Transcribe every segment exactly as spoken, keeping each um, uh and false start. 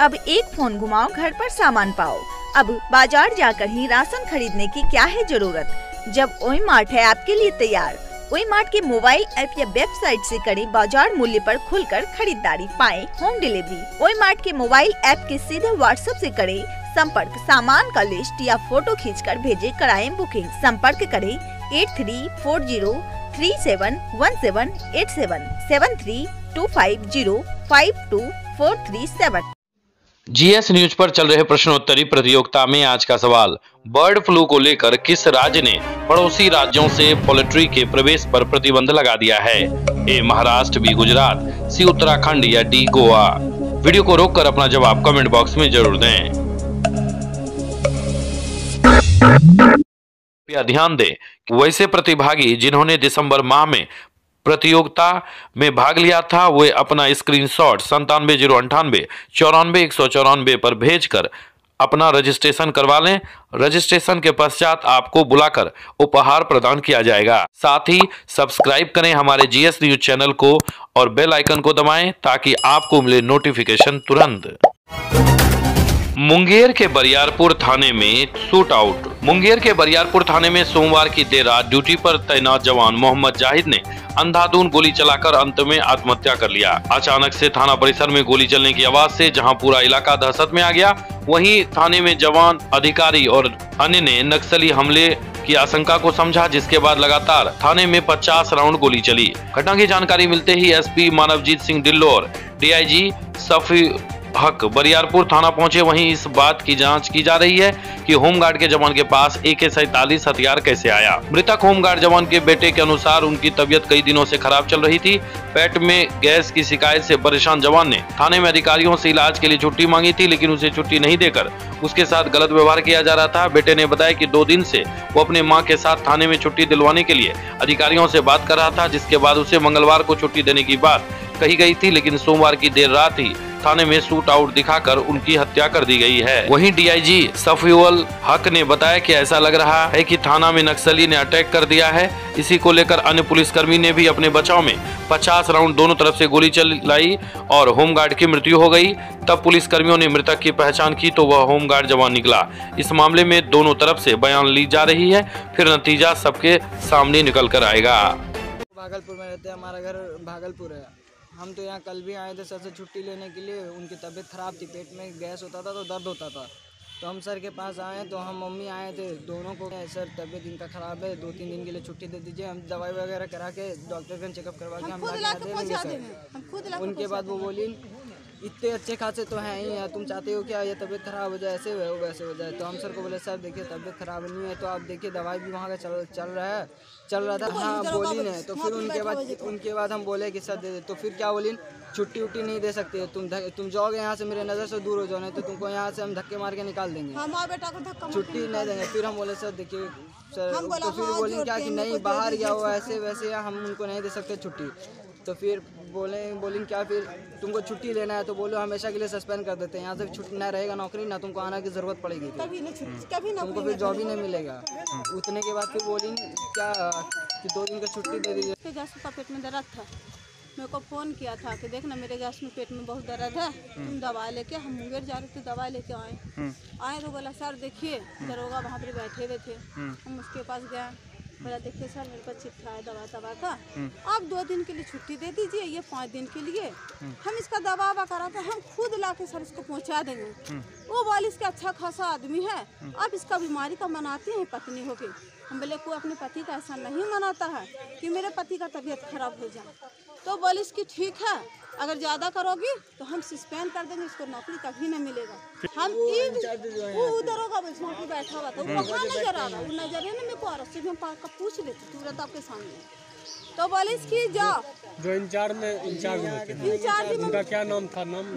अब एक फोन घुमाओ, घर पर सामान पाओ। अब बाजार जाकर ही राशन खरीदने की क्या है जरूरत, जब ओई मार्ट है आपके लिए तैयार। ओई मार्ट के मोबाइल ऐप या वेबसाइट से करें बाजार मूल्य पर खुलकर खरीदारी, पाएं होम डिलीवरी। ओई मार्ट के मोबाइल ऐप के सीधे व्हाट्सएप से करें संपर्क, सामान का लिस्ट या फोटो खींचकर भेजे, कराएं बुकिंग। संपर्क करें eight three four zero three seven one seven eight seven seven three two five zero five two four three seven. GS news पर चल रहे प्रश्नोत्तरी प्रतियोगिता में आज का सवाल, बर्ड फ्लू को लेकर किस राज्य ने पड़ोसी राज्यों से पोल्ट्री के प्रवेश पर प्रतिबंध लगा दिया है? A Maharashtra, B Gujarat, C Uttarakhand या डी गोवा? वीडियो को रोककर अपना जवाब कमेंट बॉक्स में जरूर दें। कृपया ध्यान दें, वैसे प्रतिभागी जिन्होंने दिसंबर माह में प्रतियोगिता में भाग लिया था वे अपना स्क्रीनशॉट संतानवे जीरो अंठानवे चौरानवे एक सौ चौरानवे पर भेजकर अपना रजिस्ट्रेशन करवा लें। रजिस्ट्रेशन के पश्चात आपको बुलाकर उपहार प्रदान किया जाएगा। साथ ही सब्सक्राइब करें हमारे जीएस न्यूज चैनल को और बेल आइकन को दबाएं ताकि आपको मिले नोटिफिकेशन तुरंत। मुंगेर के बरियारपुर थाने में शूट आउट। मुंगेर के बरियारपुर थाने में सोमवार की देर रात ड्यूटी पर तैनात जवान मोहम्मद जाहिद ने अंधाधुंध गोली चलाकर अंत में आत्महत्या कर लिया। अचानक से थाना परिसर में गोली चलने की आवाज से जहां पूरा इलाका दहशत में आ गया, वहीं थाने में जवान, अधिकारी और अन्य ने नक्सली हमले की आशंका को समझा, जिसके बाद लगातार थाने में पचास राउंड गोली चली। घटना की जानकारी मिलते ही एसपी मानवजीत सिंह ढिल्लों और डीआईजी सफी हक बरियारपुर थाना पहुंचे। वहीं इस बात की जांच की जा रही है कि होमगार्ड के जवान के पास ए के सैतालीस हथियार कैसे आया। मृतक होमगार्ड जवान के बेटे के अनुसार उनकी तबीयत कई दिनों से खराब चल रही थी। पेट में गैस की शिकायत से परेशान जवान ने थाने में अधिकारियों से इलाज के लिए छुट्टी मांगी थी, लेकिन उसे छुट्टी नहीं देकर उसके साथ गलत व्यवहार किया जा रहा था। बेटे ने बताया कि दो दिन से वो अपने मां के साथ थाने में छुट्टी दिलवाने के लिए अधिकारियों से बात कर रहा था, जिसके बाद उसे मंगलवार को छुट्टी देने की बात कही गई थी, लेकिन सोमवार की देर रात ही थाने में शूट आउट दिखाकर उनकी हत्या कर दी गई है। वहीं डीआईजी सफीउल हक ने बताया कि ऐसा लग रहा है कि थाना में नक्सली ने अटैक कर दिया है। इसी को लेकर अन्य पुलिसकर्मी ने भी अपने बचाव में पचास राउंड दोनों तरफ से गोली चलाई और होमगार्ड की मृत्यु हो गई। तब पुलिसकर्मियों ने मृतक की पहचान की तो वह होमगार्ड जवान निकला। इस मामले में दोनों तरफ से बयान ली जा रही है, फिर नतीजा सबके सामने निकल कर आएगा। भागलपुर में रहते हैं, हमारा घर भागलपुर है। हम तो यहाँ कल भी आए थे सर से छुट्टी लेने के लिए। उनकी तबीयत ख़राब थी, पेट में गैस होता था तो दर्द होता था, तो हम सर के पास आए तो हम मम्मी आए थे, दोनों को सर तबीयत इनका ख़राब है, दो तीन दिन के लिए छुट्टी दे दीजिए, हम दवाई वगैरह करा के डॉक्टर का चेकअप करवा के हम ला के दे देंगे सर। उनके बाद वो बोली इतने अच्छे खासे तो हैं ही हैं, तुम चाहते हो क्या ये तबीयत ख़राब हो जाए, ऐसे हो वैसे हो जाए। तो हम सर को बोले सर देखिए तबीयत ख़राब नहीं है, तो आप देखिए दवाई भी वहाँ का चल चल रहा है चल रहा था हाँ बोली ने। तो फिर उनके बाद उनके बाद हम बोले कि सर दे दे, तो फिर क्या बोली छुट्टी उट्टी नहीं दे सकते, तुम तुम जाओगे यहाँ से, मेरे नज़र से दूर हो जाओ, नहीं तो तुमको यहाँ से हम धक्के मार के निकाल देंगे, छुट्टी नहीं देंगे। फिर हम बोले सर देखिए सर, तो फिर बोलें क्या कि नहीं बाहर गया हो ऐसे वैसे, हम उनको नहीं दे सकते छुट्टी। तो फिर बोले बोलें क्या फिर तुमको छुट्टी लेना है तो बोलो हमेशा के लिए सस्पेंड कर देते हैं, यहाँ से छुट्टी ना रहेगा नौकरी, ना तुमको आने की ज़रूरत पड़ेगी, तुमको फिर जॉब ही नहीं मिलेगा। उतने के बाद फिर बोली क्या कि दो दिन का छुट्टी दे दीजिए। गैस का पेट में दर्द था, मेरे को फ़ोन किया था कि देखना मेरे गैस में पेट में बहुत दर्द है, तुम दवा लेके, हम मुंगेर जा रहे थे दवा लेके आए आए तो बोला सर देखिए दरोगा वहाँ पर बैठे हुए थे, हम उसके पास गए, बोला देखिए सर मेरे पास चिट्ठा है दवा दवा का, आप दो दिन के लिए छुट्टी दे दीजिए, ये पाँच दिन के लिए हम इसका दवा ववा करा था, हम खुद ला के सर इसको पहुंचा देंगे। वो बोले इसका अच्छा खासा आदमी है, आप इसका बीमारी का मनाते हैं पत्नी होके। हम बोले कोई अपने पति का ऐसा नहीं मनाता है कि मेरे पति का तबीयत खराब हो जाए। तो बोले इसकी ठीक है, अगर ज़्यादा करोगी तो हम सस्पेंड कर देंगे, इसको नौकरी कभी नहीं मिलेगा। हम वो उधर होगा वहाँ बैठा हुआ था, वो वहाँ नजर आ रहा, वो नजर है ना मेरे को आ रहा, सिर्फ हम पूछ लेते तुरंत आपके सामने। तो बोले इसकी जाओ जो इंचार्ज में इंचार्ज इंचार्ज उनका क्या नाम था, नाम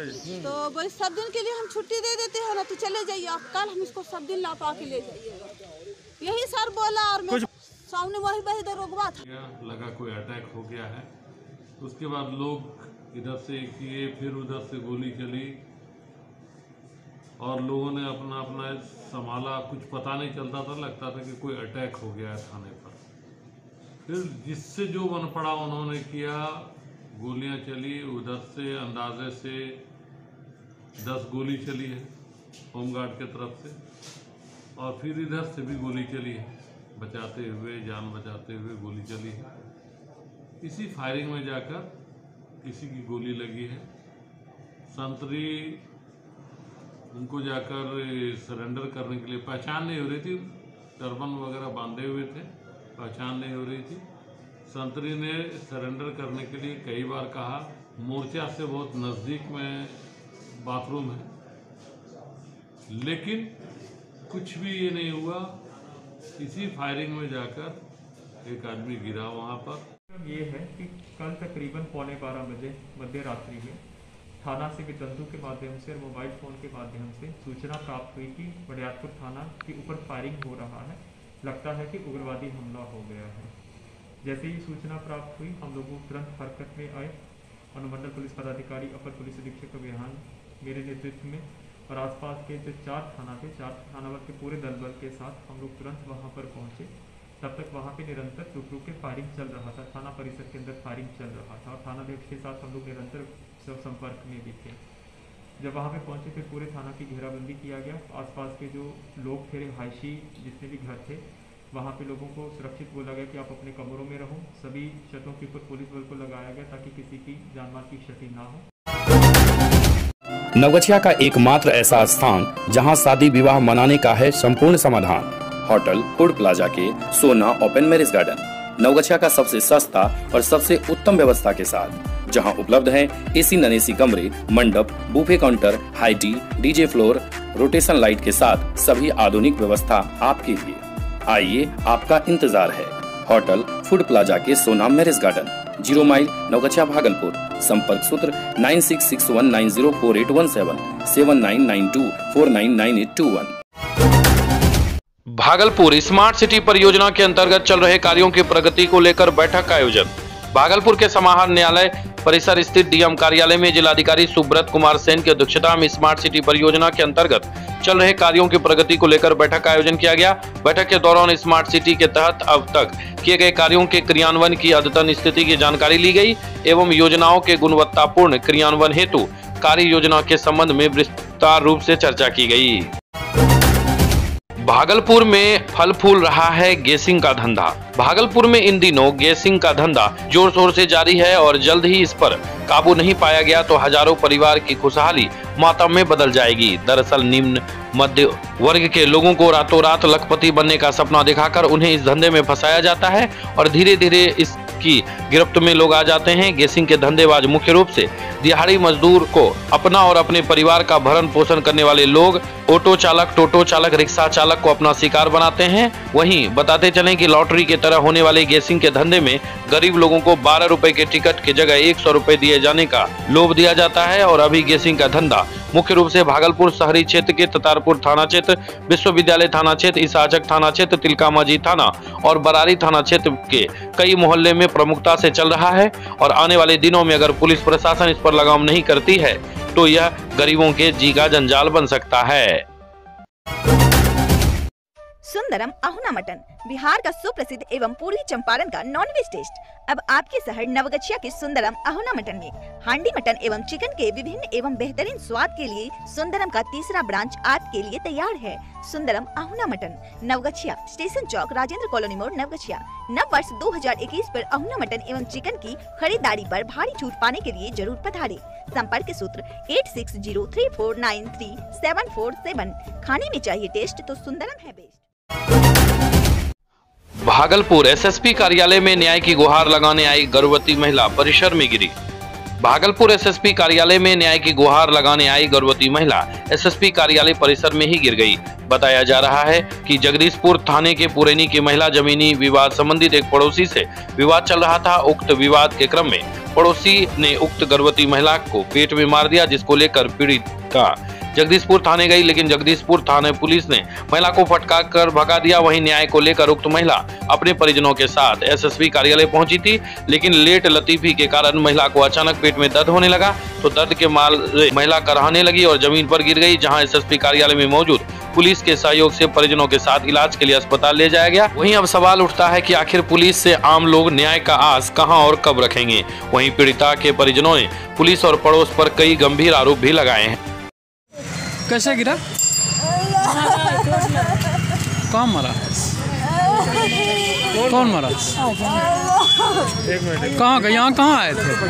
तो बोले सब दिन के लिए हम छुट्टी दे देते हैं ना, तो चले जाइए आप, कल हम इसको सब दिन ला पा के ले जाइएगा, यही सर बोला। और मैं सामने वही वही दरोगा था, लगा कोई अटैक हो गया है, उसके बाद लोग इधर से किए, फिर उधर से गोली चली और लोगों ने अपना अपना संभाला, कुछ पता नहीं चलता था, लगता था कि कोई अटैक हो गया है थाने पर। फिर जिससे जो बन पड़ा उन्होंने किया, गोलियां चली, उधर से अंदाजे से दस गोली चली है होमगार्ड के तरफ से, और फिर इधर से भी गोली चली है, बचाते हुए जान बचाते हुए गोली चली है। इसी फायरिंग में जाकर किसी की गोली लगी है। संतरी उनको जाकर सरेंडर करने के लिए, पहचान नहीं हो रही थी, टर्बन वगैरह बांधे हुए थे, पहचान नहीं हो रही थी। संतरी ने सरेंडर करने के लिए कई बार कहा। मोर्चा से बहुत नज़दीक में बाथरूम है, लेकिन कुछ भी ये नहीं हुआ। इसी फायरिंग में जाकर एक आदमी गिरा वहाँ पर। ये है कि कल तकरीबन पौने बारह बजे मध्य रात्रि में थाना से वितंतु के माध्यम से और मोबाइल फ़ोन के माध्यम से सूचना प्राप्त हुई कि बरियारपुर थाना के ऊपर फायरिंग हो रहा है, लगता है कि उग्रवादी हमला हो गया है। जैसे ही सूचना प्राप्त हुई हम लोग तुरंत हरकत में आए। अनुमंडल पुलिस पदाधिकारी, अपर पुलिस अधीक्षक अभियान मेरे नेतृत्व में और आसपास के जो चार थाना थे, चार थाना के पूरे दल बल के साथ हम लोग तुरंत वहाँ पर पहुँचे। तब तक वहाँ पे निरंतर रुक रुक के फायरिंग चल रहा था, थाना परिसर के अंदर फायरिंग चल रहा था और थानाध्यक्ष के साथ हम लोग निरंतर संपर्क में भी थे। जब वहाँ पे पहुँचे फिर पूरे थाना की घेराबंदी किया गया। आसपास के जो लोग थे, रिहायशी जितने भी घर थे, वहाँ पे लोगों को सुरक्षित बोला गया कि आप अपने कमरों में रहो। सभी छतों के ऊपर पुलिस बल को लगाया गया ताकि किसी की जानमाल की क्षति ना हो। नवगछिया का एकमात्र ऐसा स्थान जहां शादी विवाह मनाने का है संपूर्ण समाधान। होटल फूड प्लाजा के सोना ओपन मैरिज गार्डन, नवगछिया का सबसे सस्ता और सबसे उत्तम व्यवस्था के साथ, जहां उपलब्ध है एसी नॉन एसी कमरे, मंडप, buffet counter, high tea, DJ floor, rotation light के साथ सभी आधुनिक व्यवस्था आपके लिए। आइए, आपका इंतजार है। होटल फूड प्लाजा के Sona marriage garden, zero mile, Naugachia, Bhagalpur. संपर्क सूत्र nine six six one nine zero four eight one seven, seven nine nine two four nine nine eight two one. Bhagalpur smart city परियोजना के अंतर्गत चल रहे कार्यों की प्रगति को लेकर बैठक का आयोजन। भागलपुर के समाहर न्यायालय परिसर स्थित डीएम कार्यालय में जिलाधिकारी सुब्रत कुमार सेन की अध्यक्षता में स्मार्ट सिटी परियोजना के अंतर्गत चल रहे कार्यों की प्रगति को लेकर बैठक का आयोजन किया गया। बैठक के दौरान स्मार्ट सिटी के तहत अब तक किए गए कार्यों के क्रियान्वयन की अद्यतन स्थिति की जानकारी ली गई एवं योजनाओं के गुणवत्तापूर्ण क्रियान्वयन हेतु कार्य योजना के संबंध में विस्तार रूप से चर्चा की गई। भागलपुर में फल फूल रहा है गैसिंग का धंधा। भागलपुर में इन दिनों गैसिंग का धंधा जोर शोर से जारी है और जल्द ही इस पर काबू नहीं पाया गया तो हजारों परिवार की खुशहाली मातम में बदल जाएगी। दरअसल निम्न मध्य वर्ग के लोगों को रातों रात लखपति बनने का सपना दिखाकर उन्हें इस धंधे में फंसाया जाता है और धीरे धीरे इसकी गिरफ्त में लोग आ जाते हैं। गैसिंग के धंधेबाज मुख्य रूप से दिहाड़ी मजदूर को अपना और अपने परिवार का भरण पोषण करने वाले लोग ऑटो चालक, टोटो चालक, रिक्शा चालक को अपना शिकार बनाते हैं। वहीं बताते चलें कि लॉटरी की तरह होने वाले गैसिंग के धंधे में गरीब लोगों को बारह रुपए के टिकट की जगह एक सौ रुपए दिए जाने का लोभ दिया जाता है और अभी गैसिंग का धंधा मुख्य रूप से भागलपुर शहरी क्षेत्र के ततारपुर थाना क्षेत्र, विश्वविद्यालय थाना क्षेत्र, ईसाचक थाना क्षेत्र, तिलकामाझी थाना और बरारी थाना क्षेत्र के कई मोहल्ले में प्रमुखता से चल रहा है और आने वाले दिनों में अगर पुलिस प्रशासन इस पर लगाम नहीं करती है तो यह गरीबों के जी का जंजाल बन सकता है। सुंदरम अहुना मटन, बिहार का सुप्रसिद्ध एवं पूर्वी चंपारण का नॉनवेज टेस्ट अब आपके शहर नवगछिया के सुंदरम अहुना मटन में। हांडी मटन एवं चिकन के विभिन्न एवं बेहतरीन स्वाद के लिए सुंदरम का तीसरा ब्रांच आपके लिए तैयार है। सुंदरम अहुना मटन, नवगछिया, स्टेशन चौक, राजेंद्र कॉलोनी मोड़, नवगछिया। नव वर्ष दो हज़ार इक्कीस पर अहुना मटन एवं चिकन की खरीदारी पर भारी छूट पाने के लिए जरूर पधारे। संपर्क सूत्र eight six zero three four nine three seven four seven. खाने में चाहिए टेस्ट तो सुंदरम है बेस्ट। भागलपुर एसएसपी कार्यालय में न्याय की गुहार लगाने आई गर्भवती महिला परिसर में गिरी। भागलपुर एसएसपी कार्यालय में न्याय की गुहार लगाने आई गर्भवती महिला एसएसपी कार्यालय परिसर में ही गिर गई। बताया जा रहा है कि जगदीशपुर थाने के पुरैनी की महिला जमीनी विवाद संबंधित एक पड़ोसी से विवाद चल रहा था। उक्त विवाद के क्रम में पड़ोसी ने उक्त गर्भवती महिला को पेट में मार दिया, जिसको लेकर पीड़िता जगदीशपुर थाने गई, लेकिन जगदीशपुर थाने पुलिस ने महिला को फटकार कर भगा दिया। वहीं न्याय को लेकर उक्त महिला अपने परिजनों के साथ एसएसपी कार्यालय पहुंची थी, लेकिन लेट लतीफी के कारण महिला को अचानक पेट में दर्द होने लगा तो दर्द के मारे महिला कराहने लगी और जमीन पर गिर गई, जहां एसएसपी कार्यालय में मौजूद पुलिस के सहयोग से परिजनों के साथ इलाज के लिए अस्पताल ले जाया गया। वहीं अब सवाल उठता है कि आखिर पुलिस से आम लोग न्याय का आस कहां और कब रखेंगे। वहीं पीड़िता के परिजनों ने पुलिस और पड़ोस पर कई गंभीर आरोप भी लगाए हैं। कैसे गिरा? कहाँ मारा? कौन मारा? कहाँ का? यहाँ कहाँ आए थे?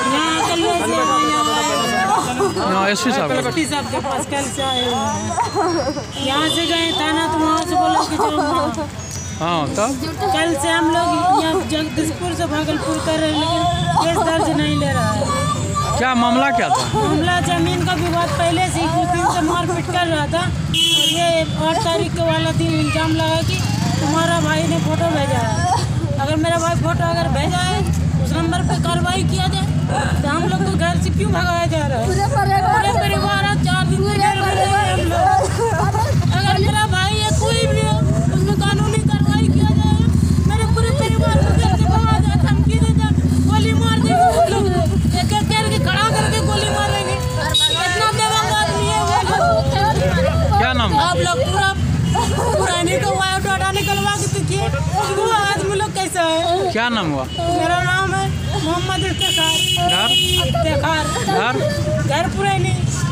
यहाँ एस पी साहब के पास कल से आए हुए हैं। यहाँ से गए थाना तो वहाँ से बोला कि चलो वहाँ। हाँ तब कल से हम लोग यहाँ जगदीशपुर से भागलपुर कर रहे हैं, लेकिन केस दर्ज नहीं ले रहा है। क्या मामला क्या था? मामला जमीन का विवाद पहले से ही कुछ दिन से मारपीट कर रहा था, और ये आठ तारीख के वाला दिन इल्जाम लगा कि तुम्हारा भाई ने फोटो भेजा है। अगर मेरा भाई फोटो अगर भेजा है उस नंबर पे कार्रवाई किया जाए तो हम लोग को घर से क्यों भगाया जा रहा है? पूरे परिवार चार दिन से घर में रहे हम लोग। अगर मेरा भाई या कोई भी हो उसमें कानूनी कार्रवाई किया जाए। मेरे पूरे परिवार को घर से भगा जाए, धमकी दे जाए, गोली मार देंगे, एक एक करके खड़ा करके गोली मारेंगे। इतना बेवकूफ आदमी है वो। क्या नाम? आप लोग पूरा पुरानी तो बायोडाटा निकलवा के देखिए वो आदमी लोग कैसा है। क्या नाम हुआ? मेरा नाम है मोहम्मद इफ्तेखार। घर? इफ्तेखार। घर? घर पुरानी।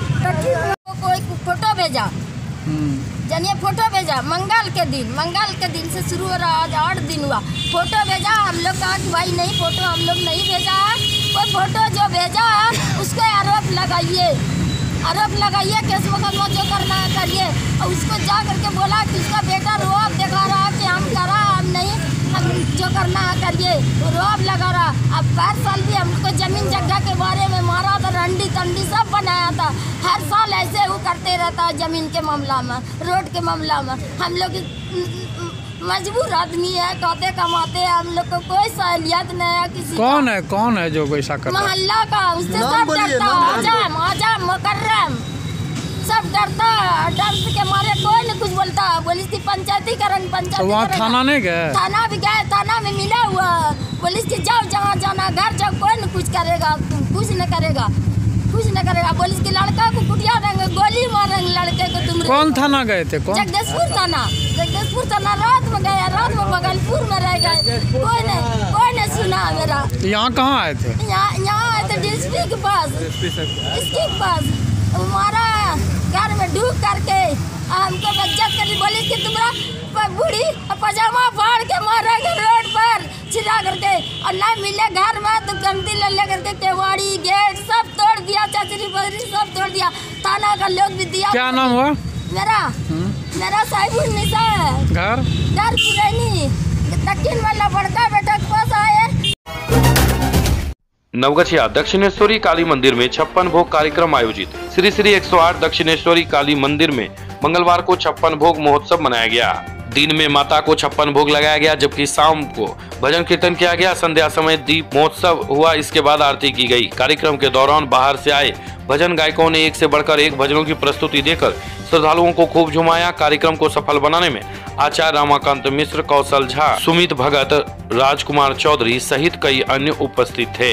कोई फोटो भेजा, जानिए फोटो भेजा मंगल के दिन, मंगल के दिन से शुरू हो रहा, आज आठ दिन हुआ। फोटो भेजा, हम लोग कहा कि भाई नहीं फोटो हम लोग नहीं भेजा है। कोई फोटो जो भेजा है उसको आरोप लगाइए, आरोप लगाइए, केस मुकदमा जो करना है करिए। और उसको जा करके बोला कि उसका बेटा रोब दिखा रहा कि हम करा, हम नहीं, हम जो करना है करिए। वो रोब लगा रहा। अब हर साल भी हमको जमीन जगह के बारे में मारा था, रंडी तंडी सब बनाया था। हर साल ऐसे वो करते रहता है जमीन के मामला में, रोड के मामला में। हम लोग मजबूर आदमी है, कहते कमाते हैं, हम लोग को कोई सहूलियत नहीं है किसी। कौन है कौन है जो ऐसा कर रहा है? मोहल्ला का, उससे सब डरता। आजम आजम मुकर्रम सब डरता, डर के मारे कोई नहीं कुछ बोलता। पुलिस की पंचायतीकरण पंचायत। तो वहाँ थाना नहीं गए? थाना भी गए, थाना में मिला हुआ पुलिस की, जाओ जहाँ जाना, घर जाओ, कोई नहीं कुछ करेगा, कुछ नहीं करेगा, कुछ नहीं करेगा। पुलिस के लड़का को कुटिया देंगे, गोली मारेंगे लड़के को। तुम कौन थाना गए थे? कौन? जगदीशपुर थाना। जगदीशपुर थाना रात में गया, रात में भागलपुर में रह गए, कोई नहीं कोई नहीं सुना मेरा। यहाँ कहाँ आए थे? यहाँ यहाँ आए थे डीएसपी के पास, इसके पास। हमारा घर में ढूक करके हमको बच्चा कर बोली कि तुम्हारा बूढ़ी पजामा फाड़ के मारेंगे रोड पर छिड़ा करके, और ना मिले घर में तो गंदी ले ले करके केवाड़ी गेट सब तोड़ दिया, चचरी बदरी सब तोड़ दिया। थाना का लोग भी दिया। क्या नाम हुआ? मेरा मेरा साहिबुन्निसा है। घर? घर पुरानी दक्षिण वाला बड़का बेटा के पास आए। नवगछिया दक्षिणेश्वरी काली मंदिर में छप्पन भोग कार्यक्रम आयोजित। श्री श्री एक सौ आठ दक्षिणेश्वरी काली मंदिर में मंगलवार को छप्पन भोग महोत्सव मनाया गया। दिन में माता को छप्पन भोग लगाया गया, जबकि शाम को भजन कीर्तन किया गया। संध्या समय दीप महोत्सव हुआ, इसके बाद आरती की गई। कार्यक्रम के दौरान बाहर से आए भजन गायकों ने एक से बढ़कर एक भजनों की प्रस्तुति देकर श्रद्धालुओं को खूब झुमाया। कार्यक्रम को सफल बनाने में आचार्य रमाकांत मिश्र, कौशल झा, सुमित भगत, राजकुमार चौधरी सहित कई अन्य उपस्थित थे।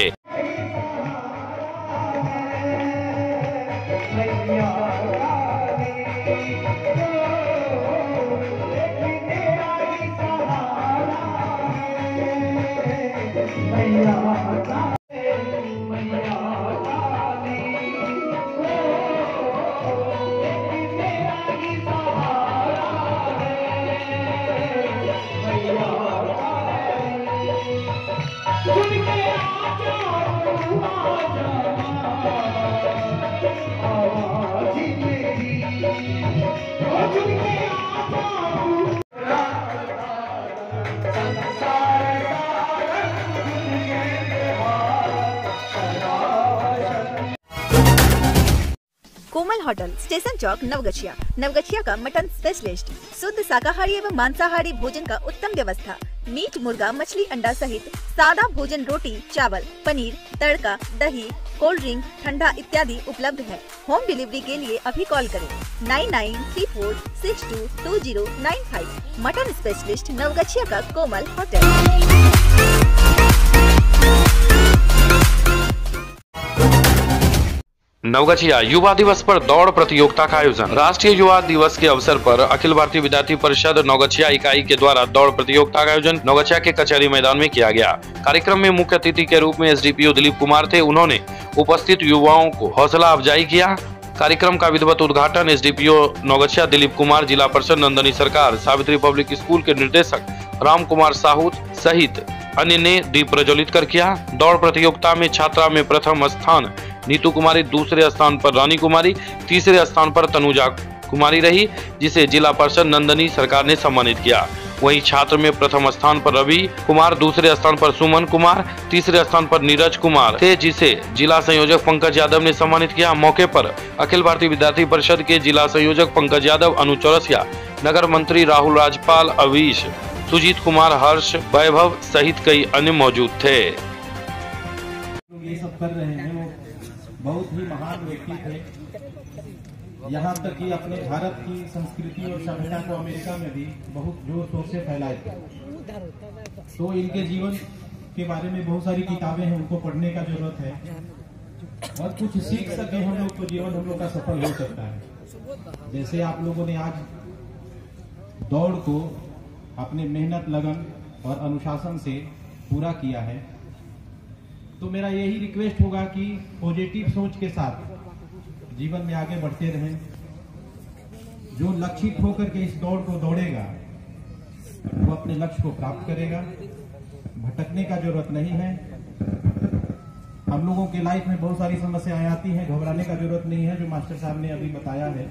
कोमल होटल, स्टेशन चौक, नवगछिया। नवगछिया का मटन स्पेशलिस्ट, शुद्ध शाकाहारी एवं मांसाहारी भोजन का उत्तम व्यवस्था। मीट, मुर्गा, मछली, अंडा सहित सादा भोजन, रोटी, चावल, पनीर, तड़का, दही, कोल्ड ड्रिंक, ठंडा इत्यादि उपलब्ध है। होम डिलीवरी के लिए अभी कॉल करें nine nine three four six two two zero nine five. Mutton specialist, Naugachia का कोमल होटल। नवगछिया युवा दिवस पर दौड़ प्रतियोगिता का आयोजन। राष्ट्रीय युवा दिवस के अवसर पर अखिल भारतीय विद्यार्थी परिषद नवगछिया इकाई के द्वारा दौड़ प्रतियोगिता का आयोजन नवगछिया के कचहरी मैदान में किया गया। कार्यक्रम में मुख्य अतिथि के रूप में एसडीपीओ दिलीप कुमार थे। उन्होंने उपस्थित युवाओं को हौसला अफजाई किया कार्यक्रम का विधिवत उद्घाटन एसडीपीओ नौगछिया दिलीप कुमार, जिला परिषद नंदनी सरकार, सावित्री पब्लिक स्कूल के निर्देशक राम कुमार साहू सहित अन्य ने दीप प्रज्वलित कर किया। दौड़ प्रतियोगिता में छात्रा में प्रथम स्थान नीतू कुमारी, दूसरे स्थान पर रानी कुमारी, तीसरे स्थान पर तनुजा कुमारी रही, जिसे जिला परिषद नंदनी सरकार ने सम्मानित किया। वहीं छात्र में प्रथम स्थान पर रवि कुमार, दूसरे स्थान पर सुमन कुमार, तीसरे स्थान पर नीरज कुमार थे, जिसे जिला संयोजक पंकज यादव ने सम्मानित किया। मौके पर अखिल भारतीय विद्यार्थी परिषद के जिला संयोजक पंकज यादव, अनु चौरसिया, नगर मंत्री राहुल राजपाल, अवीश, सुजीत कुमार, हर्ष, वैभव सहित कई अन्य मौजूद थे। ये सब कर रहे हैं, वो बहुत ही महान व्यक्ति थे। यहाँ तक कि अपने भारत की संस्कृति और सभ्यता को अमेरिका में भी बहुत जोर शोर से फैलाए थे। तो इनके जीवन के बारे में बहुत सारी किताबें हैं, उनको पढ़ने का जरूरत है और कुछ सीख सके हम लोग, तो जीवन हम लोग का सफल हो सकता है। जैसे आप लोगों ने आज दौड़ को अपने मेहनत, लगन और अनुशासन से पूरा किया है, तो मेरा यही रिक्वेस्ट होगा कि पॉजिटिव सोच के साथ जीवन में आगे बढ़ते रहें। जो लक्षित होकर के इस दौड़ को दौड़ेगा वो अपने लक्ष्य को प्राप्त करेगा। भटकने का जरूरत नहीं है। हम लोगों के लाइफ में बहुत सारी समस्याएं आती हैं, घबराने का जरूरत नहीं है, जो मास्टर साहब ने अभी बताया है।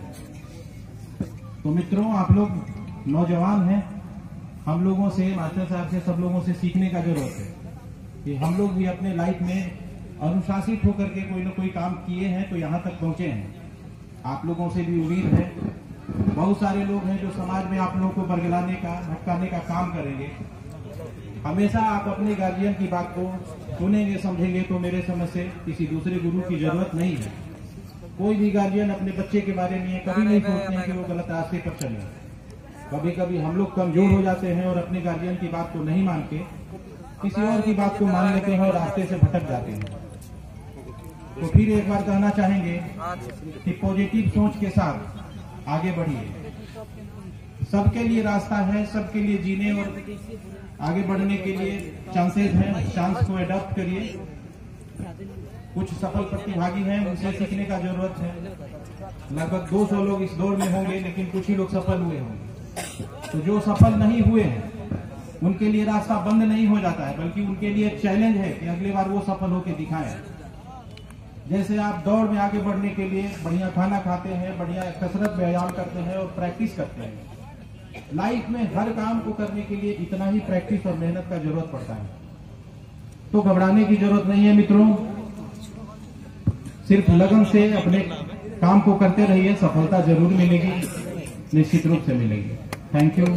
तो मित्रों, आप लोग नौजवान हैं, हम लोगों से, मास्टर साहब से, सब लोगों से सीखने का जरूरत है कि हम लोग भी अपने लाइफ में अनुशासित होकर के कोई ना कोई काम किए हैं तो यहाँ तक पहुंचे हैं। आप लोगों से भी उम्मीद है, बहुत सारे लोग हैं जो समाज में आप लोगों को बरगलाने का, भटकाने का काम करेंगे। हमेशा आप अपने गार्जियन की बात को सुनेंगे, समझेंगे, तो मेरे समझ से किसी दूसरे गुरु की जरूरत नहीं है। कोई भी गार्जियन अपने बच्चे के बारे में कभी नहीं सोचते हैं कि वो गलत रास्ते पर चले। कभी कभी हम लोग कमजोर हो जाते हैं और अपने गार्जियन की बात को नहीं मान के किसी और की बात को मान लेते हैं और रास्ते से भटक जाते हैं। तो फिर एक बार कहना चाहेंगे कि पॉजिटिव सोच के साथ आगे बढ़िए। सबके लिए रास्ता है, सबके लिए जीने और आगे बढ़ने के लिए चांसेस हैं। चांस को एडॉप्ट करिए। कुछ सफल प्रतिभागी हैं, उनसे सीखने का जरूरत है। लगभग दो सौ लोग इस दौड़ में होंगे, लेकिन कुछ ही लोग सफल हुए होंगे। तो जो सफल नहीं हुए हैं उनके लिए रास्ता बंद नहीं हो जाता है, बल्कि उनके लिए चैलेंज है कि अगली बार वो सफल होकर दिखाएं। जैसे आप दौड़ में आगे बढ़ने के लिए बढ़िया खाना खाते हैं, बढ़िया कसरत व्यायाम करते हैं और प्रैक्टिस करते हैं। लाइफ में हर काम को करने के लिए इतना ही प्रैक्टिस और मेहनत का जरूरत पड़ता है। तो घबराने की जरूरत नहीं है मित्रों, सिर्फ लगन से अपने काम को करते रहिए, सफलता जरूर मिलेगी, निश्चित रूप से मिलेगी। Thank you.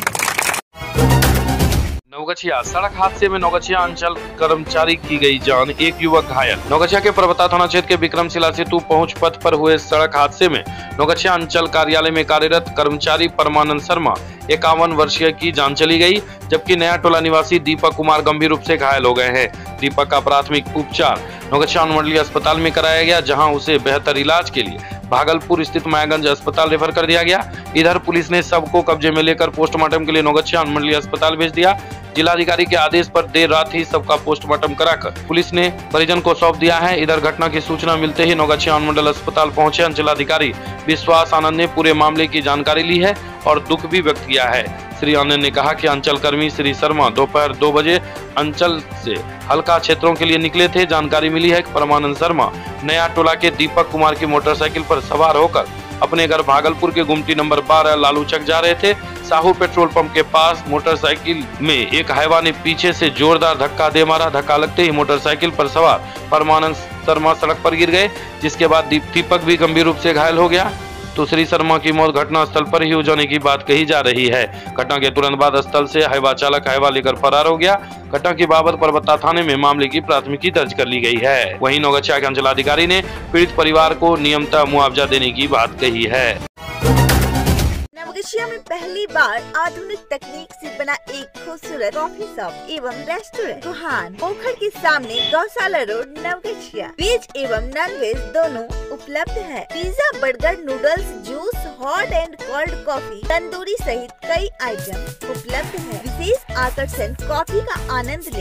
नवगछिया सड़क हादसे में नवगछिया अंचल कर्मचारी की गई जान, एक युवक घायल। नवगछिया के परबता थाना क्षेत्र के विक्रमशिला सेतु पहुंच पथ पर हुए सड़क हादसे में नवगछिया अंचल कार्यालय में कार्यरत कर्मचारी परमानंद शर्मा इक्यावन वर्षीय की जान चली गई, जबकि नया टोला निवासी दीपक कुमार गंभीर रूप से घायल हो गए हैं। दीपक का प्राथमिक उपचार नवगछिया अनुमंडलीय अस्पताल में कराया गया, जहां उसे बेहतर इलाज के लिए भागलपुर स्थित मायागंज अस्पताल रेफर कर दिया गया। इधर पुलिस ने शव को कब्जे में लेकर पोस्टमार्टम के लिए नवगछिया अनुमंडलीय अस्पताल भेज दिया। जिलाधिकारी के आदेश पर देर रात ही सबका पोस्टमार्टम कराकर पुलिस ने परिजन को सौंप दिया है। इधर घटना की सूचना मिलते ही नवगछिया अनुमंडल अस्पताल पहुंचे अंचलाधिकारी विश्वास आनंद ने पूरे मामले की जानकारी ली है और दुख भी व्यक्त किया है। श्री आनंद ने कहा कि अंचल कर्मी श्री शर्मा दोपहर दो बजे अंचल से हल्का क्षेत्रों के लिए निकले थे। जानकारी मिली है कि परमानंद शर्मा नया टोला के दीपक कुमार की मोटरसाइकिल पर सवार होकर अपने घर भागलपुर के गुमटी नंबर बारह लालूचक जा रहे थे। साहू पेट्रोल पंप के पास मोटरसाइकिल में एक हाईवा ने पीछे से जोरदार धक्का दे मारा। धक्का लगते ही मोटरसाइकिल पर सवार परमानंद शर्मा सड़क पर गिर गए, जिसके बाद दीपक भी गंभीर रूप से घायल हो गया। तो श्री शर्मा की मौत घटना स्थल पर ही हो जाने की बात कही जा रही है। घटना के तुरंत बाद स्थल से हाईवा चालक हाईवा लेकर फरार हो गया। घटना की बाबत परबत्ता थाने में मामले की प्राथमिकी दर्ज कर ली गई है। वहीं नवगछिया के अंचलाधिकारी ने पीड़ित परिवार को नियमतः मुआवजा देने की बात कही है। नवगछिया में पहली बार आधुनिक तकनीक से बना एक खूबसूरत कॉफी शॉप एवं रेस्टोरेंट गुहान पोखर के सामने गौशाला रोड नवगछिया। वेज एवं नॉन वेज दोनों उपलब्ध है। Pizza, burger, noodles, juice, hot and cold coffee, tandoori सहित कई आइटम उपलब्ध है। विशेष आकर्षण कॉफी का आनंद लें।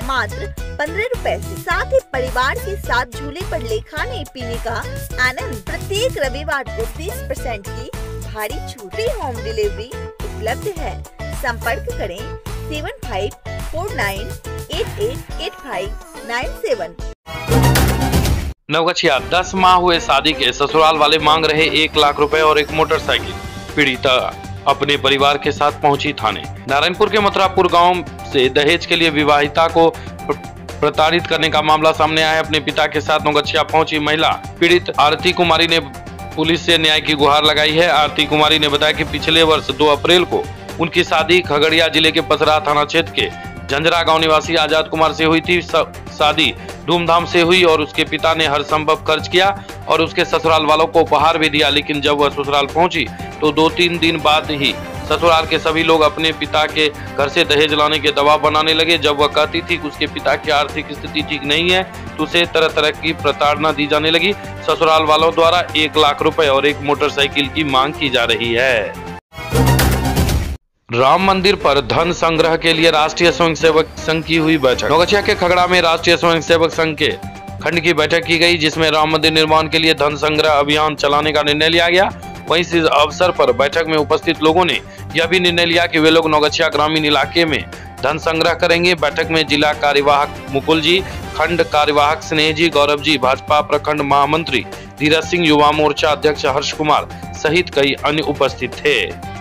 मात्र पंद्रह रुपए से। साथ ही परिवार के साथ झूले पर ले खाने पीने का आनंद। प्रत्येक रविवार को तीस परसेंट की भारी छूट। फ्री होम डिलीवरी उपलब्ध है। संपर्क करें seven five four nine eight eight eight five nine seven. Naugachia दस माह हुए शादी के ससुराल वाले मांग रहे एक लाख रुपए और एक मोटरसाइकिल। पीड़िता अपने परिवार के साथ पहुंची थाने। नारायणपुर के मथुरापुर गांव से दहेज के लिए विवाहिता को प्रताड़ित करने का मामला सामने आया। अपने पिता के साथ नवगछिया पहुंची महिला पीड़ित आरती कुमारी ने पुलिस से न्याय की गुहार लगाई है। आरती कुमारी ने बताया कि पिछले वर्ष दो अप्रैल को उनकी शादी खगड़िया जिले के पसरा थाना क्षेत्र के झंझरा गांव निवासी आजाद कुमार से हुई थी। शादी धूमधाम से हुई और उसके पिता ने हर संभव खर्च किया और उसके ससुराल वालों को उपहार भी दिया। लेकिन जब वह ससुराल पहुंची तो दो तीन दिन बाद ही ससुराल के सभी लोग अपने पिता के घर से दहेज लाने के दबाव बनाने लगे। जब वह कहती थी कि उसके पिता की आर्थिक स्थिति ठीक नहीं है तो उसे तरह तरह की प्रताड़ना दी जाने लगी। ससुराल वालों द्वारा एक लाख रुपए और एक मोटरसाइकिल की मांग की जा रही है। राम मंदिर पर धन संग्रह के लिए राष्ट्रीय स्वयंसेवक संघ की हुई बैठक। नवगछिया के खगड़ा में राष्ट्रीय स्वयंसेवक संघ के खंड की बैठक की गई, जिसमें राम मंदिर निर्माण के लिए धन संग्रह अभियान चलाने का निर्णय लिया गया। वहीं इस अवसर पर बैठक में उपस्थित लोगों ने यह भी निर्णय लिया कि वे लोग नवगछिया ग्रामीण इलाके में धन संग्रह करेंगे। बैठक में जिला कार्यवाहक मुकुल जी, खंड कार्यवाहक स्नेह जी, गौरव जी, भाजपा प्रखंड महामंत्री धीरज सिंह, युवा मोर्चा अध्यक्ष हर्ष कुमार सहित कई अन्य उपस्थित थे।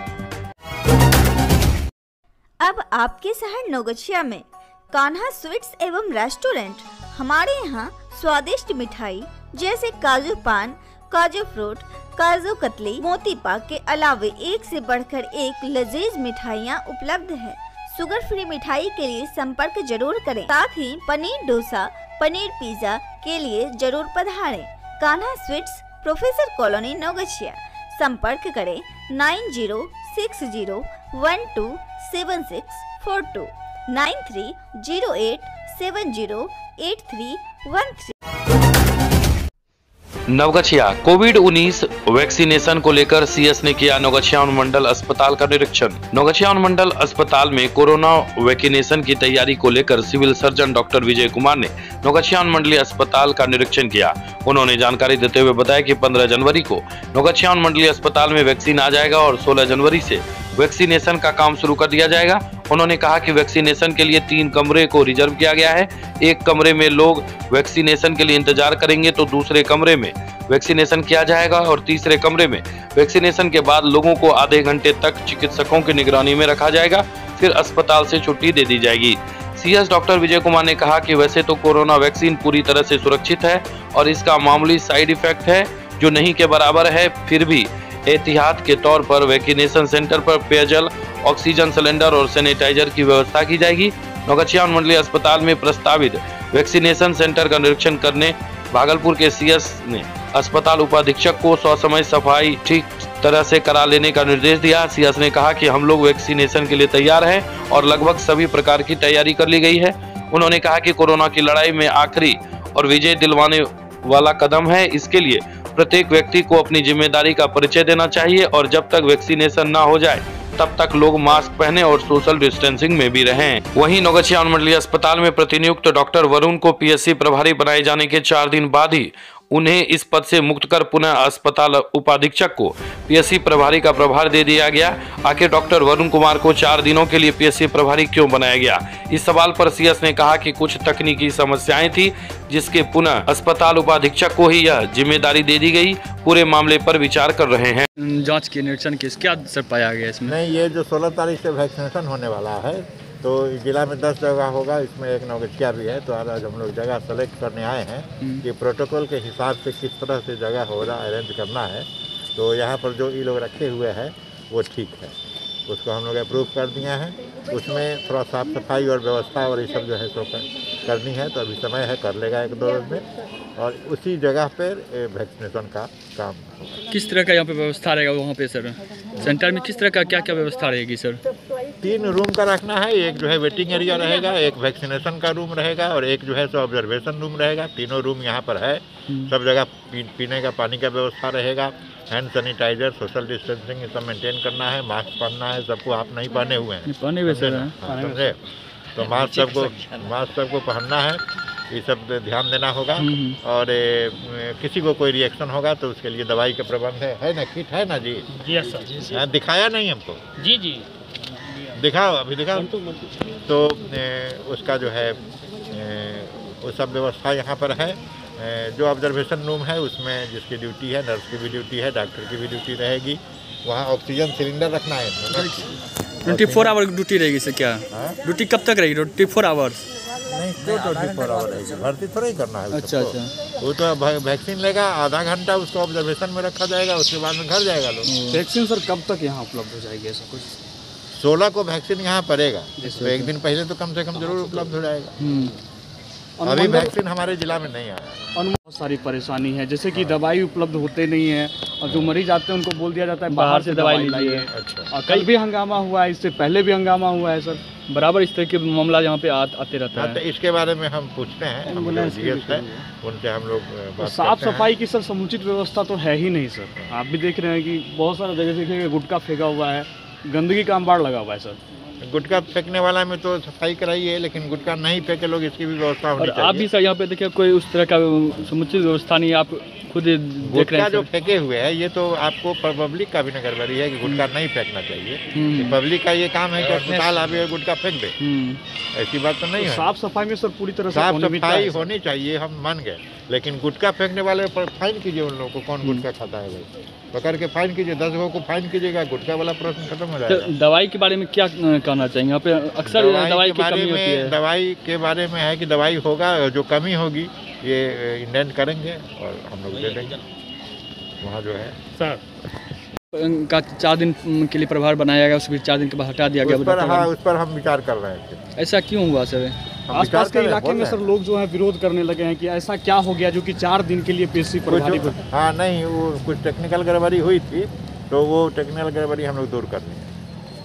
अब आपके शहर नवगछिया में कान्हा स्वीट्स एवं रेस्टोरेंट। हमारे यहाँ स्वादिष्ट मिठाई जैसे काजू पान, काजू फ्रूट, काजू कतली, मोती पाक के अलावे एक से बढ़कर एक लजीज मिठाइयाँ उपलब्ध है। शुगर फ्री मिठाई के लिए संपर्क जरूर करें। साथ ही पनीर डोसा, पनीर पिज्जा के लिए जरूर पधारें। Kanha sweets, professor colony, Naugachia. संपर्क करें nine zero six zero one two seven six four two, nine three zero eight seven zero eight three one three. Naugachia covid उन्नीस वैक्सीनेशन को लेकर सीएस ने किया नवगछिया अनुमंडल अस्पताल का निरीक्षण। नवगछिया अनुमंडल अस्पताल में कोरोना वैक्सीनेशन की तैयारी को लेकर civil surgeon doctor Vijay Kumar ने नवगछिया अनुमंडलीय अस्पताल का निरीक्षण किया। उन्होंने जानकारी देते हुए बताया कि पंद्रह जनवरी को नवगछिया अनुमंडलीय अस्पताल में वैक्सीन आ जाएगा और सोलह जनवरी से वैक्सीनेशन का काम शुरू कर दिया जाएगा। उन्होंने कहा कि वैक्सीनेशन के लिए तीन कमरे को रिजर्व किया गया है। एक कमरे में लोग वैक्सीनेशन के लिए इंतजार करेंगे तो दूसरे कमरे में वैक्सीनेशन किया जाएगा और तीसरे कमरे में वैक्सीनेशन के बाद लोगों को आधे घंटे तक चिकित्सकों की निगरानी में रखा जाएगा, फिर अस्पताल से छुट्टी दे दी जाएगी। सीएस डॉक्टर विजय कुमार ने कहा कि वैसे तो कोरोना वैक्सीन पूरी तरह से सुरक्षित है और इसका मामूली साइड इफेक्ट है जो नहीं के बराबर है, फिर भी एहतियात के तौर पर वैक्सीनेशन सेंटर पर पेयजल, ऑक्सीजन सिलेंडर और सैनिटाइजर की व्यवस्था की जाएगी। नवगछिया अनुमंडलीय अस्पताल में प्रस्तावित वैक्सीनेशन सेंटर का निरीक्षण करने भागलपुर के सीएस ने अस्पताल उपाधीक्षक को ससमय सफाई ठीक तरह से करा लेने का निर्देश दिया। सीएस ने कहा कि हम लोग वैक्सीनेशन के लिए तैयार हैं और लगभग सभी प्रकार की तैयारी कर ली गई है। उन्होंने कहा कि कोरोना की लड़ाई में आखिरी और विजय दिलवाने वाला कदम है। इसके लिए प्रत्येक व्यक्ति को अपनी जिम्मेदारी का परिचय देना चाहिए और जब तक वैक्सीनेशन न हो जाए तब तक लोग मास्क पहने और सोशल डिस्टेंसिंग में भी रहें। वहीं नवगछिया अनुमंडलीय अस्पताल में प्रतिनियुक्त डॉक्टर वरुण को पीएससी प्रभारी बनाए जाने के चार दिन बाद ही उन्हें इस पद से मुक्त कर पुनः अस्पताल उपाधीक्षक को पीएससी प्रभारी का प्रभार दे दिया गया। आखिर डॉक्टर वरुण कुमार को चार दिनों के लिए पीएससी प्रभारी क्यों बनाया गया? इस सवाल पर सीएस ने कहा कि कुछ तकनीकी समस्याएं थी जिसके पुनः अस्पताल उपाधीक्षक को ही यह जिम्मेदारी दे दी गई। पूरे मामले पर विचार कर रहे हैं। जाँच के निरीक्षण केस क्या सर पाया गया इसमें? नहीं, ये जो सोलह तारीख से वैक्सीनेशन होने वाला है तो जिला में दस जगह होगा, इसमें एक नवगछिया भी है। तो आज हम लोग जगह सेलेक्ट करने आए हैं कि प्रोटोकॉल के हिसाब से किस तरह से जगह हो रहा अरेंज करना है। तो यहाँ पर जो ये लोग रखे हुए हैं वो ठीक है, उसको हम लोग अप्रूव कर दिए हैं। उसमें थोड़ा साफ सफाई और व्यवस्था और ये सब जो है सो करनी है, तो अभी समय है, कर लेगा एक दो दिन में। और उसी जगह पर वैक्सीनेशन का काम होगा। किस तरह का यहाँ पे व्यवस्था रहेगा वहाँ पे सर? सेंटर में किस तरह का क्या क्या व्यवस्था रहेगी सर? तीन रूम का रखना है, एक जो है वेटिंग एरिया रहेगा, एक वैक्सीनेशन का रूम रहेगा और एक जो है सो ऑब्जर्वेशन रूम रहेगा। तीनों रूम यहाँ पर है। सब जगह पी, पीने का पानी का व्यवस्था रहेगा, हैंड सैनिटाइजर, सोशल डिस्टेंसिंग ये सब मेंटेन करना है, मास्क पहनना है। सबको आप नहीं पहने हुए हैं, पहने हुए सर, समझे? तो मास्क सबको मास्क सबको पहनना है, ये सब ध्यान देना होगा। और ए, किसी को कोई रिएक्शन होगा तो उसके लिए दवाई का प्रबंध है, है ना, किट है ना जी? जी सर। हाँ, दिखाया नहीं हमको? जी जी दिखाओ, अभी दिखाओ। तो ए, उसका जो है ए, वो सब व्यवस्था यहाँ पर है। ए, जो ऑब्जर्वेशन रूम है उसमें जिसकी ड्यूटी है, नर्स की भी ड्यूटी है, डॉक्टर की भी ड्यूटी रहेगी। वहाँ ऑक्सीजन सिलेंडर रखना है। ट्वेंटी फोर आवर ड्यूटी रहेगी सर? क्या ड्यूटी कब तक रहेगी? ट्वेंटी फोर आवर्स नहीं, तो ट्वेंटी फोर आवर रहेगी, भर्ती थोड़ा ही करना है। अच्छा अच्छा। वो तो वैक्सीन लेगा, आधा घंटा उसको ऑब्जर्वेशन में रखा जाएगा, उसके बाद में घर जाएगा लोग। वैक्सीन सर कब तक यहाँ उपलब्ध हो जाएगी ऐसा कुछ? सोलह को वैक्सीन यहाँ पड़ेगा, तो एक दिन पहले तो कम से कम जरूर उपलब्ध हो जाएगा। अभी वैक्सीन हमारे जिला में नहीं आया। और बहुत सारी परेशानी है, जैसे कि दवाई उपलब्ध होते नहीं है और जो मरीज आते हैं उनको बोल दिया जाता है बाहर से दवाई लीजिए। अच्छा। और कल भी हंगामा हुआ है, इससे पहले भी हंगामा हुआ है सर। बराबर इस तरह के मामला यहाँ पे आ, आते रहता है। तो इसके बारे में हम पूछते हैं, हम लोग जीएस है, उनसे हम लोग बात साफ सफाई की सर समुचित व्यवस्था तो है ही नहीं सर। आप भी देख रहे हैं कि बहुत सारा जगह देखिए गुटखा फेंका हुआ है, गंदगी का अंबार लगा हुआ है सर। गुटखा फेंकने वाला में तो सफाई कराई है, लेकिन गुटखा नहीं फेंके लोग, इसकी भी व्यवस्था होनी चाहिए। और आप भी सर यहाँ पे देखिए कोई उस तरह का समुचित व्यवस्था नहीं, आप खुद देख रहे हैं। जो फेंके हुए हैं ये तो आपको पब्लिक का भी न गड़बड़ी है कि गुटखा नहीं फेंकना चाहिए। पब्लिक का ये काम है कि अस्पताल आवे और गुटखा फेंक दे, ऐसी बात तो नहीं है। साफ सफाई में सर पूरी तरह साफ सफाई होनी चाहिए, हम मान गए, लेकिन गुटखा फेंकने वाले पर फाइन कीजिए उन लोगों को। कौन गुटखा खाता है भाई, पकड़ के फाइन कीजिए, दस लोगों को फाइन कीजिएगा, गुटखा वाला प्रश्न खत्म हो जाएगा। तो दवाई के बारे में क्या कहना चाहेंगे? यहाँ पे अक्सर दवाई की कमी होती है। दवाई के बारे में है कि दवाई होगा, जो कमी होगी ये इंडेंट करेंगे और हम लोग दे देंगे। वहाँ जो है सर का चार दिन के लिए प्रभार बनाया गया, उसके चार दिन के बाद हटा दिया गया। उस पर, हाँ, उस पर हम विचार कर रहे हैं। ऐसा क्यों हुआ सर? आसपास के इलाके में सर लोग जो है विरोध करने लगे हैं कि ऐसा क्या हो गया जो कि चार दिन के लिए पेशी प्रभारी। हाँ नहीं, वो कुछ टेक्निकल गड़बड़ी हुई थी, तो वो टेक्निकल गड़बड़ी हम लोग दूर करनी है।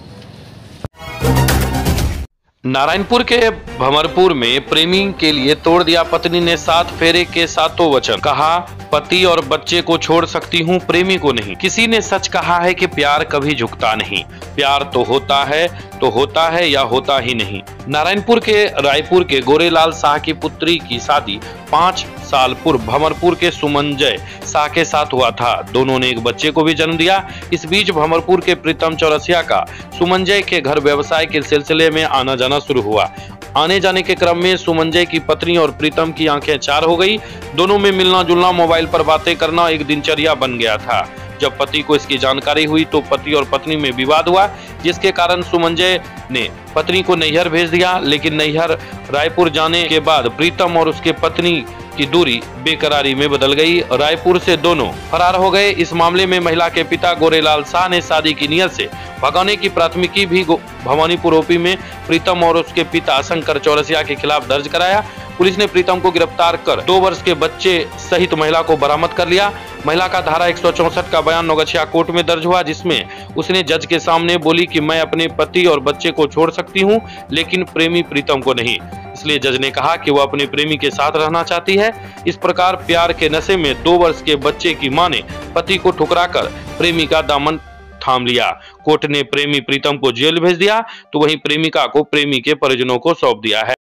नारायणपुर के भमरपुर में प्रेमी के लिए तोड़ दिया पत्नी ने सात फेरे के सातों वचन। कहा पति और बच्चे को छोड़ सकती हूँ, प्रेमी को नहीं। किसी ने सच कहा है कि प्यार कभी झुकता नहीं, प्यार तो होता है तो होता है या होता ही नहीं। नारायणपुर के रायपुर के गोरेलाल शाह की पुत्री की शादी पाँच साल पूर्व भमरपुर के सुमंजय शाह के साथ हुआ था। दोनों ने एक बच्चे को भी जन्म दिया। इस बीच भमरपुर के प्रीतम चौरसिया का सुमंजय के घर व्यवसाय के सिलसिले में आना जाना शुरू हुआ। आने जाने के क्रम में सुमंजय की पत्नी और प्रीतम की आंखें चार हो गई। दोनों में मिलना जुलना, मोबाइल पर बातें करना एक दिनचर्या बन गया था। जब पति को इसकी जानकारी हुई तो पति और पत्नी में विवाद हुआ, जिसके कारण सुमंजय ने पत्नी को नैहर भेज दिया। लेकिन नैहर रायपुर जाने के बाद प्रीतम और उसके पत्नी की दूरी बेकरारी में बदल गई। रायपुर से दोनों फरार हो गए। इस मामले में महिला के पिता गोरेलाल शाह ने शादी की नियत से भगाने की प्राथमिकी भी भवानीपुर ओपी में प्रीतम और उसके पिता शंकर चौरसिया के खिलाफ दर्ज कराया। पुलिस ने प्रीतम को गिरफ्तार कर दो वर्ष के बच्चे सहित महिला को बरामद कर लिया। महिला का धारा एक सौ चौसठ का बयान नौगछिया कोर्ट में दर्ज हुआ, जिसमें उसने जज के सामने बोली कि मैं अपने पति और बच्चे को छोड़ सकती हूं, लेकिन प्रेमी प्रीतम को नहीं। इसलिए जज ने कहा कि वो अपने प्रेमी के साथ रहना चाहती है। इस प्रकार प्यार के नशे में दो वर्ष के बच्चे की मां ने पति को ठुकराकर प्रेमी का दामन थाम लिया। कोर्ट ने प्रेमी प्रीतम को जेल भेज दिया, तो वहीं प्रेमिका को प्रेमी के परिजनों को सौंप दिया है।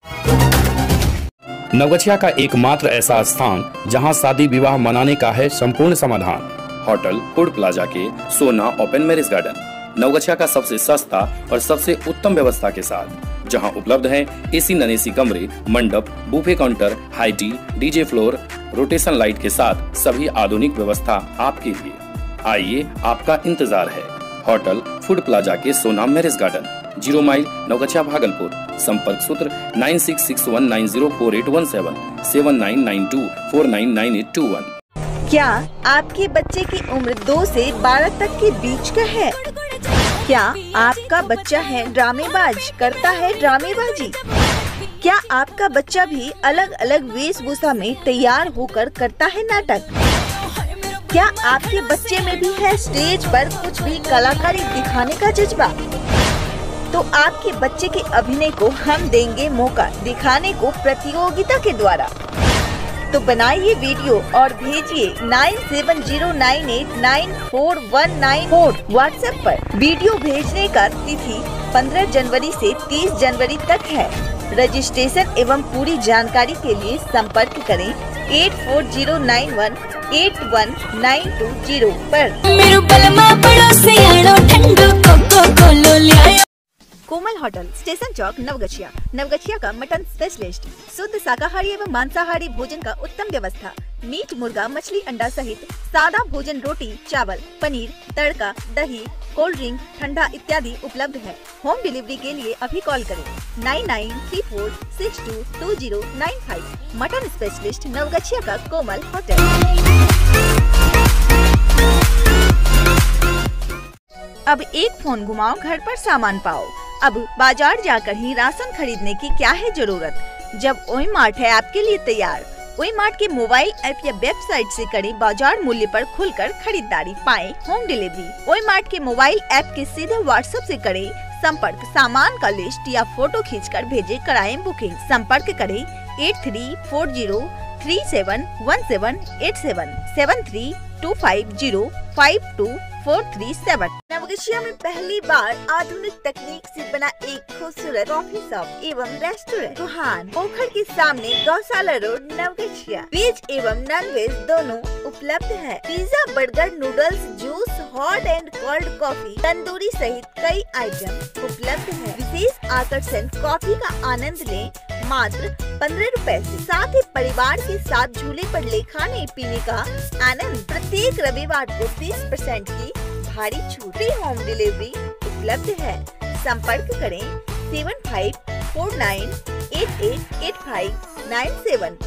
नवगछिया का एकमात्र ऐसा स्थान जहां शादी विवाह मनाने का है संपूर्ण समाधान। होटल फूड प्लाजा के सोना ओपन मैरिज गार्डन, नवगछिया का सबसे सस्ता और सबसे उत्तम व्यवस्था के साथ, जहां उपलब्ध है एसी नॉन एसी कमरे, मंडप, buffet counter, high tea, DJ floor, rotation light के साथ सभी आधुनिक व्यवस्था आपके लिए। आइए, आपका इंतजार है। होटल फूड प्लाजा के Sona marriage garden, zero mile, Naugachia, Bhagalpur. संपर्क सूत्र nine six six one nine zero four eight one seven seven nine nine two four nine nine eight two one. क्या आपके बच्चे की उम्र दो से बारह तक के बीच का है? क्या आपका बच्चा है ड्रामेबाज, करता है ड्रामेबाजी? क्या आपका बच्चा भी अलग अलग वेशभूषा में तैयार होकर करता है नाटक? क्या आपके बच्चे में भी है स्टेज पर कुछ भी कलाकारी दिखाने का जज्बा? तो आपके बच्चे के अभिनय को हम देंगे मौका दिखाने को प्रतियोगिता के द्वारा। तो बनाइए वीडियो और भेजिए nine seven zero nine eight nine four one nine four WhatsApp पर। वीडियो भेजने का तिथि पंद्रह जनवरी से तीस जनवरी तक है। रजिस्ट्रेशन एवं पूरी जानकारी के लिए संपर्क करें eight four zero nine one eight one nine two zero पर। कोमल होटल, स्टेशन चौक, नवगछिया। नवगछिया का मटन स्पेशलिस्ट, शुद्ध शाकाहारी एवं मांसाहारी भोजन का उत्तम व्यवस्था। मीट, मुर्गा, मछली, अंडा सहित सादा भोजन, रोटी, चावल, पनीर, तड़का, दही, कोल्ड ड्रिंक, ठंडा इत्यादि उपलब्ध है। होम डिलीवरी के लिए अभी कॉल करें nine nine three four six two two zero nine five. Mutton specialist, Naugachia का कोमल होटल। अब एक फोन घुमाओ, घर पर सामान पाओ। अब बाजार जाकर ही राशन खरीदने की क्या है जरूरत, जब ओई मार्ट है आपके लिए तैयार। ओई मार्ट के मोबाइल ऐप या वेबसाइट से करें बाजार मूल्य पर खुलकर खरीदारी, पाएं होम डिलीवरी। ओई मार्ट के मोबाइल ऐप के सीधे व्हाट्सएप से करें संपर्क, सामान का लिस्ट या फोटो खींचकर भेजे, कराएं बुकिंग। संपर्क करें eight three four zero three seven one seven eight seven seven three two five zero five two four three seven. Naugachia में पहली बार आधुनिक तकनीक से बना एक खूबसूरत कॉफी शॉप एवं रेस्टोरेंट रुहान, पोखर के सामने, गौशाला रोड, नवगछिया। वेज एवं नॉन वेज दोनों उपलब्ध है। Pizza, burger, noodles, juice, hot and cold coffee, tandoori सहित कई आइटम उपलब्ध है। विशेष आकर्षण, कॉफी का आनंद लें मात्र पंद्रह रुपए से। साथ ही परिवार के साथ झूले पर ले खाने पीने का आनंद। प्रत्येक रविवार को तीस परसेंट की भारी छूट। फ्री होम डिलीवरी उपलब्ध है। संपर्क करें seven five four nine eight eight eight five nine seven.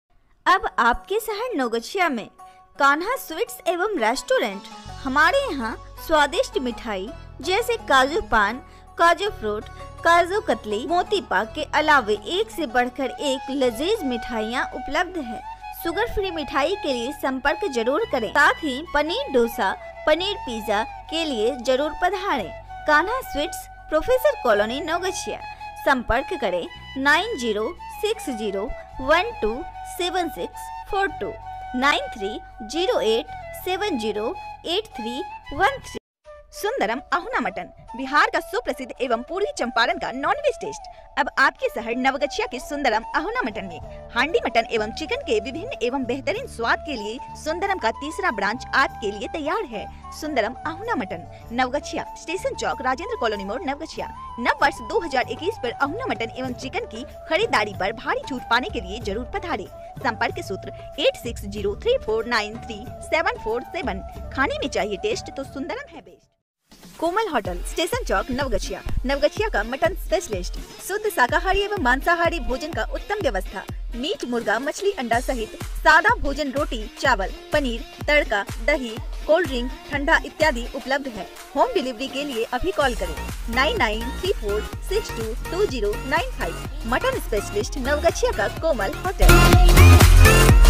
अब आपके शहर नवगछिया में कान्हा स्वीट्स एवं रेस्टोरेंट। हमारे यहाँ स्वादिष्ट मिठाई जैसे काजू पान, काजू फ्रूट, काजू कतली, मोती पाक के अलावे एक से बढ़कर एक लजीज मिठाइयाँ उपलब्ध है। शुगर फ्री मिठाई के लिए संपर्क जरूर करें। साथ ही पनीर डोसा, पनीर पिज्जा के लिए जरूर पधारें। Kanha sweets, professor colony, Naugachia. संपर्क करें nine zero six zero one two seven six four two nine three zero eight seven zero eight three one three. Sundaram Ahuna mutton, Bihar का सुप्रसिद्ध एवं पूर्वी चंपारण का नॉनवेज टेस्ट। अब आपके शहर नवगछिया के सुंदरम अहुना मटन में हांडी मटन एवं चिकन के विभिन्न एवं बेहतरीन स्वाद के लिए सुंदरम का तीसरा ब्रांच आपके लिए तैयार है। सुंदरम अहुना मटन, नवगछिया, स्टेशन चौक, राजेंद्र कॉलोनी मोड़, नवगछिया। नव वर्ष दो हजार इक्कीस पर अहुना मटन एवं चिकन की खरीदारी पर भारी छूट पाने के लिए जरूर पधारें। संपर्क सूत्र eight six zero three four nine three seven four seven. खाने में चाहिए टेस्ट तो सुंदरम है बेस्ट। कोमल होटल, स्टेशन चौक, नवगछिया। नवगछिया का मटन स्पेशलिस्ट, शुद्ध शाकाहारी एवं मांसाहारी भोजन का उत्तम व्यवस्था। मीट, मुर्गा, मछली, अंडा सहित सादा भोजन, रोटी, चावल, पनीर, तड़का, दही, कोल्ड ड्रिंक, ठंडा इत्यादि उपलब्ध है। होम डिलीवरी के लिए अभी कॉल करें nine nine three four six two two zero nine five. Mutton specialist, Naugachia का कोमल होटल।